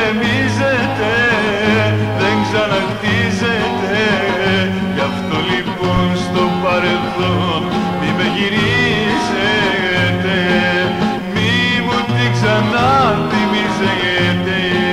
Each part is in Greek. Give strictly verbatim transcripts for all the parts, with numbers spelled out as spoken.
γκρεμίζεται, δεν ξαναχτίζεται. Γι' αυτό λοιπόν στο παρελθόν μη με γυρίζετε, μη μου την ξαναθυμίζετε.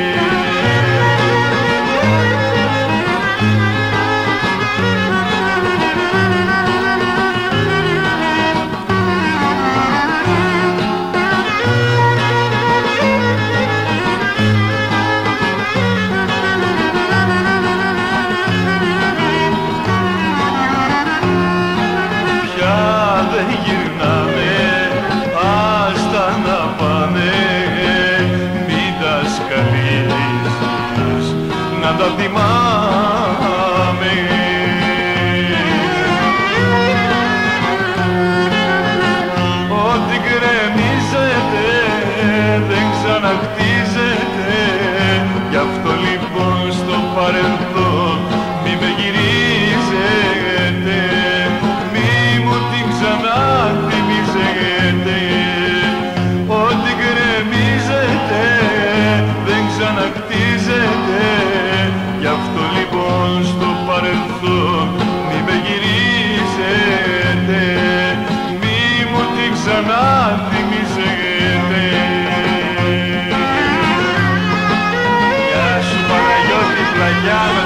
Δεν γυρνάμε, άστα να πάνε, μην τα σκαλίζεις, να τα θυμάμαι. Ό,τι γκρεμίζεται δεν ξαναχτίζεται, γι' αυτό λοιπόν στο παρελθόν μη με γυρίζετε, μη μου την ξαναθυμίζετε. Ό,τι γκρεμίζεται δεν ξαναχτίζεται, γι' αυτό λοιπόν στο παρελθόν μη με γυρίζετε, μη μου την ξαναθυμίζετε. Γεια σου Παναγιώτη Πλαγιάνο.